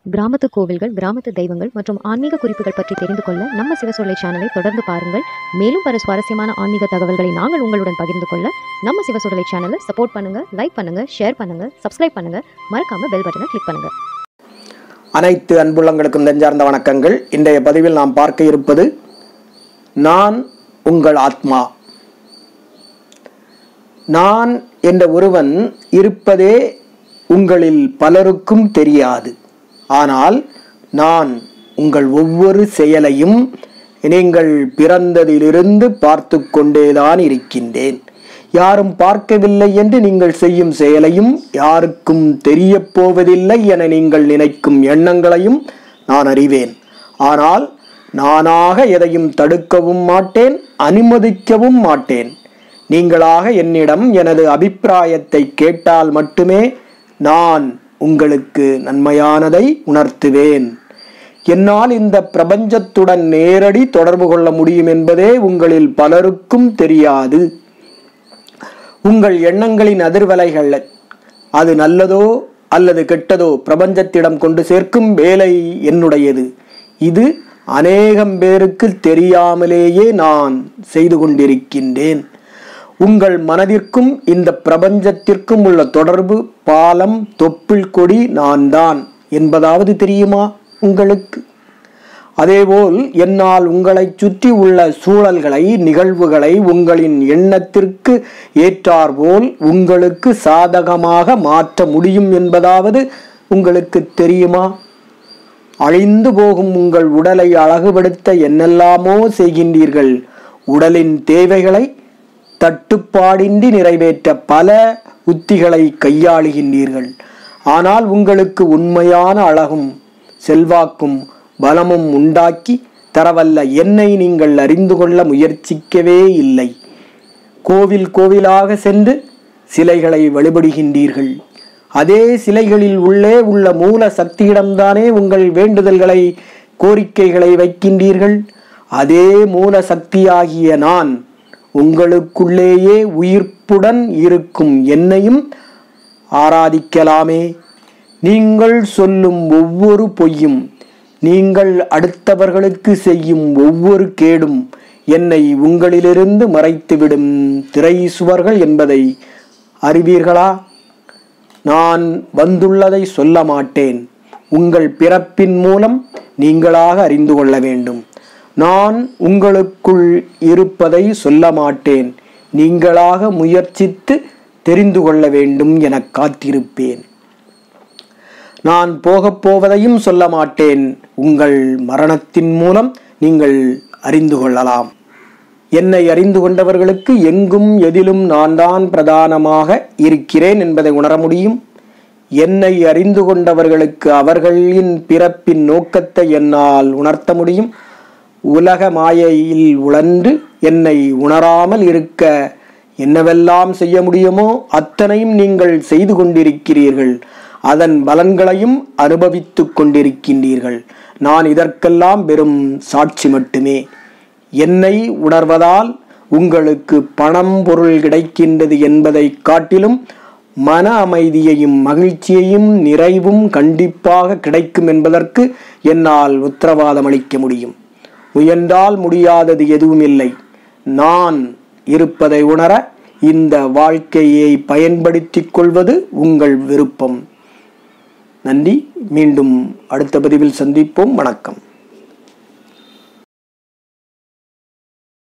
கிராமத்து கோவில்கள், கிராமத்து தெய்வங்கள் மற்றும் ஆன்மீக குறிப்புகள் பற்றி தெரிந்து கொள்ள நம்ம சிவசொல்லை சேனலை தொடர்ந்து பாருங்கள். மேலும் பல சுவாரஸ்யமான ஆன்மீக தகவல்களை நாங்கள் உங்களுடன் பகிர்ந்து கொள்ள நம்ம சிவசொல்லை சேனலை சப்போர்ட் பண்ணுங்க, லைக் பண்ணுங்க, ஷேர் பண்ணுங்க, சப்ஸ்கிரைப் பண்ணுங்க, மறக்காம பெல் பட்டனை கிளிக் பண்ணுங்க. அனைத்து அன்புள்ளங்களுக்கும் நெஞ்சார்ந்த வணக்கங்கள். இன்றைய பதிவில் நாம் பார்க்க இருப்பது நான் உங்கள் ஆத்மா. நான் என்ற ஒருவன் இருப்பதே உங்களில் பலருக்கும் தெரியாது. ஆனால் நான் உங்கள் ஒவ்வொரு செயலையும் நீங்கள் பிறந்ததிலிருந்து பார்த்து கொண்டேதான் இருக்கின்றேன். யாரும் பார்க்கவில்லை என்று நீங்கள் செய்யும் செயலையும், யாருக்கும் தெரிய போவதில்லை என நீங்கள் நினைக்கும் எண்ணங்களையும் நான் அறிவேன். ஆனால் நானாக எதையும் தடுக்கவும் மாட்டேன், அனுமதிக்கவும் மாட்டேன். நீங்களாக என்னிடம் எனது அபிப்பிராயத்தை கேட்டால் மட்டுமே நான் உங்களுக்கு நன்மையானதை உணர்த்துவேன். என்னால் இந்த பிரபஞ்சத்துடன் நேரடி தொடர்பு கொள்ள முடியும் என்பதே உங்களில் பலருக்கும் தெரியாது. உங்கள் எண்ணங்களின் அதிர்வலைகள், அது நல்லதோ அல்லது கெட்டதோ, பிரபஞ்சத்திடம் கொண்டு சேர்க்கும் வேலை என்னுடையது. இது அநேகம் பேருக்கு தெரியாமலேயே நான் செய்து கொண்டிருக்கின்றேன். உங்கள் மனதிற்கும் இந்த பிரபஞ்சத்திற்கும் உள்ள தொடர்பு பாலம், தொப்புள் கொடி நான் தான் என்பதாவது தெரியுமா உங்களுக்கு? அதேபோல் என்னால் உங்களை சுற்றி உள்ள சூழல்களை, நிகழ்வுகளை உங்களின் எண்ணத்திற்கு ஏற்றாற்போல் உங்களுக்கு சாதகமாக மாற்ற முடியும் என்பதாவது உங்களுக்கு தெரியுமா? அழிந்து போகும் உங்கள் உடலை அழகுபடுத்த என்னெல்லாமோ செய்கின்றீர்கள். உடலின் தேவைகளை தட்டுப்பாடின்றி நிறைவேற்ற பல உத்திகளை கையாளுகின்றீர்கள். ஆனால் உங்களுக்கு உண்மையான அழகும் செல்வாக்கும் பலமும் உண்டாக்கி தரவல்ல என்னை நீங்கள் அறிந்து கொள்ள முயற்சிக்கவே இல்லை. கோவில் கோவிலாக சென்று சிலைகளை வழிபடுகின்றீர்கள். அதே சிலைகளில் உள்ளே உள்ள மூல சக்தியிடம்தானே உங்கள் வேண்டுதல்களை, கோரிக்கைகளை வைக்கின்றீர்கள். அதே மூல சக்தியாகிய நான் உங்களுக்குள்ளேயே உயிர்ப்புடன் இருக்கும் என்னையும் ஆராதிக்கலாமே. நீங்கள் சொல்லும் ஒவ்வொரு பொய்யும், நீங்கள் அடுத்தவர்களுக்கு செய்யும் ஒவ்வொரு கேடும் என்னை உங்களிலிருந்து மறைத்துவிடும் திரை சுவர்கள் என்பதை அறிவீர்களா? நான் வந்துள்ளதை சொல்ல மாட்டேன். உங்கள் பிறப்பின் மூலம் நீங்களாக அறிந்து கொள்ள வேண்டும். நான் உங்களுக்குள் இருப்பதை சொல்ல மாட்டேன். நீங்களாக முயற்சித்து தெரிந்து கொள்ள வேண்டும் என காத்திருப்பேன். நான் போகப் போவதையும் சொல்ல மாட்டேன். உங்கள் மரணத்தின் மூலம் நீங்கள் அறிந்து கொள்ளலாம். என்னை அறிந்து கொண்டவர்களுக்கு எங்கும் எதிலும் நான் தான் பிரதானமாக இருக்கிறேன் என்பதை உணர முடியும். என்னை அறிந்து கொண்டவர்களுக்கு அவர்களின் பிறப்பின் நோக்கத்தை என்னால் உணர்த்த முடியும். உலக மாயையில் உழன்று என்னை உணராமல் இருக்க என்னவெல்லாம் செய்ய முடியுமோ அத்தனையும் நீங்கள் செய்து கொண்டிருக்கிறீர்கள். அதன் பலன்களையும் அனுபவித்துக் கொண்டிருக்கின்றீர்கள். நான் இதற்கெல்லாம் வெறும் சாட்சி மட்டுமே. என்னை உணர்வதால் உங்களுக்கு பணம், பொருள் கிடைக்கின்றது என்பதை காட்டிலும் மன அமைதியையும் மகிழ்ச்சியையும் நிறைவும் கண்டிப்பாக கிடைக்கும் என்பதற்கு என்னால் உத்தரவாதம் அளிக்க முடியும். முயன்றால் முடியாதது எதுவும் இல்லை. நான் இருப்பதை உணர இந்த வாழ்க்கையை பயன்படுத்திக் கொள்வது உங்கள் விருப்பம். நன்றி. மீண்டும் அடுத்த பதிவில் சந்திப்போம். வணக்கம்.